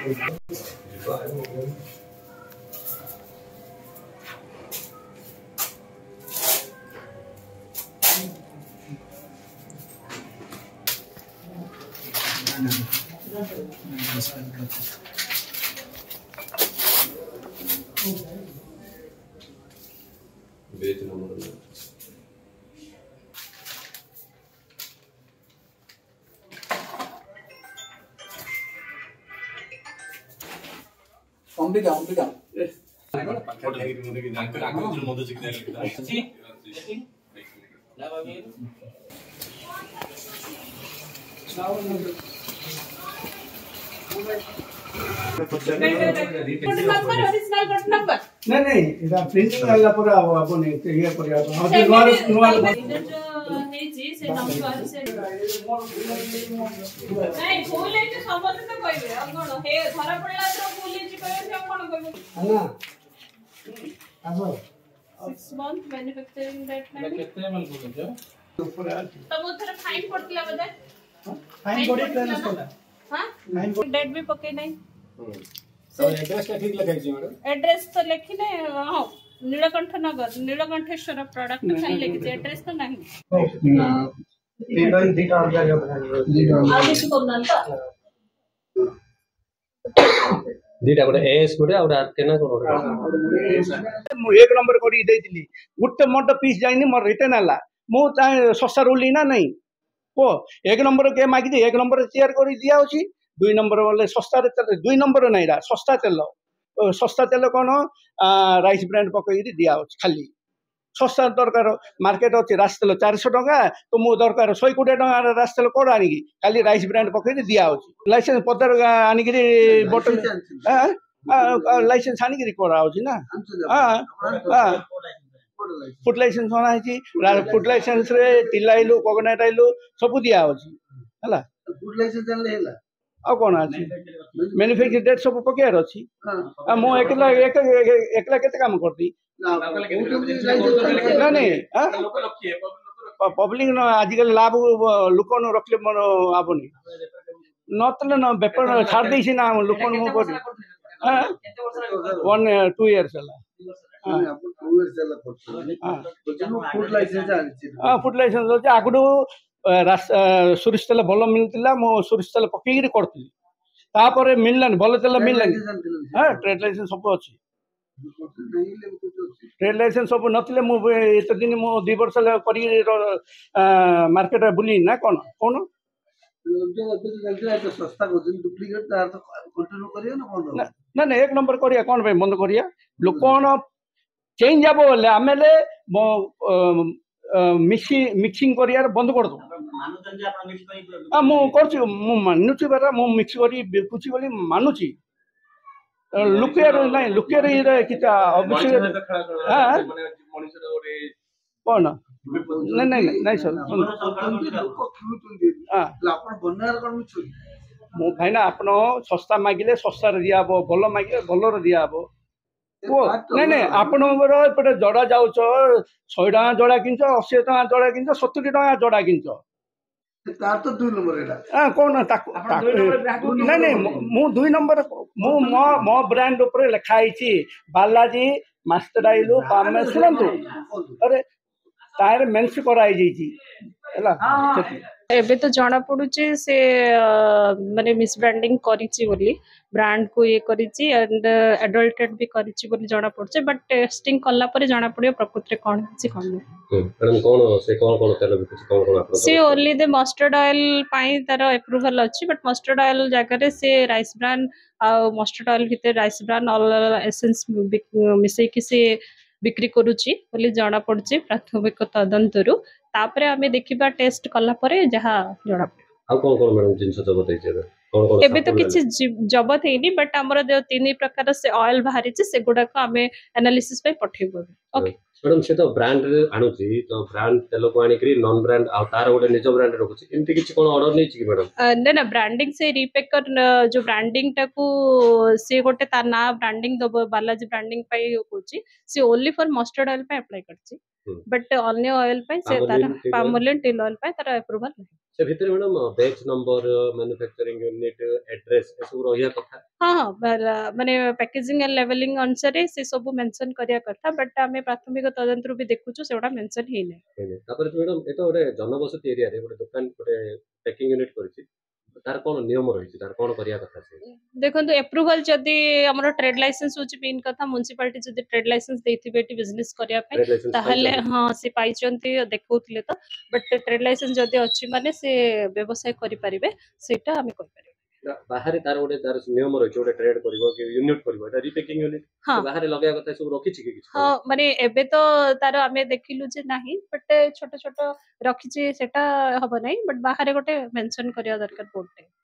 अंबिका अंबिका नहीं नहीं इधर प्रिंटिंग वाला पूरा आपन ये पर ये नॉर से नंबर से नहीं फुल है तो समझ तो कहबे अब कोन हे धरा पड़ला तो फुल है कहबे हम कोन कहबे हां आबो 6 मंथ मैन्युफैक्चरिंग डेट में कितने मन बोल दो ऊपर तब उधर फाइन पड़तला बदे फाइन बॉडी प्लान कोला हां डेट भी पके नहीं तो एड्रेस का ठीक लिखाई छी मैडम एड्रेस तो लिखी ने हां नीलकंठ नगर नीलकंठेश्वर प्रोडक्ट खाली लिखी एड्रेस तो नहीं दीटा और जागा बना आगे से करना था दीटा गोटे एस गोटे और केना करो मु एक नंबर करी देइतिली गुटे मोट पीस जाइनी मोर रिटर्न हला मु सस्ता रोली ना नहीं को एक नंबर के मागी दे एक नंबर चेयर करी दिया होची दुई नंबर वाले सस्ता रे तेल दुई नंबर नहीं रा सस्ता तेल कौन राइस ब्रांड पकई दिया होची खाली सस्ता दरकार मार्केट अच्छे रास तेल 400 टका तो मु दरकार 120 टका रास तेल कोड आनी खाली राइस ब्रांड पकई दिया होची लाइसेंस पत्र आनी बोतल लाइसेंस आनी करा होची ना फुड लाइसेंस होना है फुड लाइसेंस रे तिलाइलु कोकोनट आइलु सब दिया होची हला फुड लाइसेंस जानले हला आ कोन अछि मैन्युफैक्चर डेट सब पकेर अछि मो एकला केते काम करती ना नहीं पब्लिक न आजकल लाभ लुकन रखले मन आबनी नतले न बेपर छाड़ देछि ना लुकन मो कर 1-2 इयर्स हला फुड लाइसेंस अछि आगडू सोरिष तेल भल मिलता मो सोरिष तेल पकईकि करती तापर मिललानी भल तेल मिललानी हाँ ट्रेड लाइसेंस सब अच्छी ट्रेड लाइसेंस सब नथिले मु एत दिन मु 2 वर्ष कर मार्केट बुली ना कौन कौन ना ना एक नंबर करिया कौन भाई बंद करिया लोक कौन चेंज जाबो बोले आमेले मो मिक्सिंग करियार बंद कर दो मु करछि मु मानुछि बरा मु मिक्स करी बेकुछि बोली मानुछि लुकेर नहीं लुकेर रे किता अवश्य हां कोन नहीं नहीं नहीं सर हां आपण बनार कोन मिछु मु भाई ना आपण सस्ता मागिले सस्ता रे दियाबो भलो मागिले भलो रे दियाबो नहीं नहीं आपटे जड़ा जाऊच 100 टका जड़ा किंच 80 टका जड़ा किंच 70 टका जड़ा किंच तो 2 नंबर कौन नहीं नहीं मु 2 नंबर मु मो ब्रांड ऊपर लिखाई बालाजी मास्टर आइलु पामे सुनंतु अरे तार मेंस कराई जैछि हला एबे तो जाना पड़ुची से माने मिस ब्रांडिंग करिची बोली ब्रांड को ये करिची एंड एडल्टेड भी करिची बोली जाना पड़चे बट टेस्टिंग करला परे जाना पड़ियो प्रकृति कोन छि कोन मैडम कोन तेल बिकुची कोन आपन से ओनली द मस्टर्ड ऑयल पाई तार अप्रूवल अछि बट मस्टर्ड ऑयल जगह रे से राइस ब्रांड आ मस्टर्ड ऑयल भितर राइस ब्रांड ऑल एसेंस मिसई कि से बिक्री करूची बोली जाना पड़ची प्राथमिक तदंतरु तापरे हमें देखिबा टेस्ट कला परे जहा जणा आ कोन मैडम जिंस जबत है जेबे एबे तो किछि जबत हेनी बट हमर जो 3 प्रकार से ऑयल बाहरी छै से गुडा को हमें एनालिसिस पे पठेबो ओके मैडम से तो ब्रांड आणुची तो ब्रांड तेल को आनी करी नॉन ब्रांड आ तार गोटे निज ब्रांड रखुची इनते किछि कोन ऑर्डर नै छि कि मैडम ना ना ब्रांडिंग से रीपेक कर जो ब्रांडिंग टा को से गोटे ता ना ब्रांडिंग दबो बालाजी ब्रांडिंग पाई होची से ओनली फॉर मस्टर्ड ऑयल पे अप्लाई करची ହୁଁ। बट अन्य ऑयल पे से तार Palmolive, Till oil, पामोलिन टिल ऑयल पे तार अप्रूवल नहीं। से भितर madam batch number, manufacturing unit, address ए सब रहिया कथा। हाँ हाँ माने पैकेजिंग एंड लेवलिंग अनुसार से सब मेंशन करिया कथा बट आमे प्राथमिक तदंतर भी देखुछु सेटा मेंशन ही नहीं। तापर मैडम ए तो गोटे जनबसति एरिया रे गोटे दुकान गोटे पैकिंग यूनिट करछि, तार कोन नियम रहिछि, तार कोन करिया कथा से? देखो अप्रूवल जदि हमर ट्रेड लाइसेंस होची मेन कथा म्युनिसिपालिटी जदि ट्रेड लाइसेंस देथिबे एटी बिजनेस करिया पे ट्रेड लाइसेंस ताहले पाइछन? हाँ से पाइचंती देखौथिले तो बट ट्रेड लाइसेंस जदि अछि माने से व्यवसाय करि परिबे सेटा हमें कहि परिबे। बाहर तार गोटे तार नियम रहिछि, गोटे ट्रेड करबो कि यूनिट करबो, एटा रिपैकिंग यूनिट हाँ बाहर लगाया कथा सब रखिछि कि किछ? हाँ माने एबे तो तार आमे देखिलु जे नाही बट छोट छोट रखिछि सेटा हबो नाही बट बाहर गोटे मेंशन करिया दरकार बोर्ड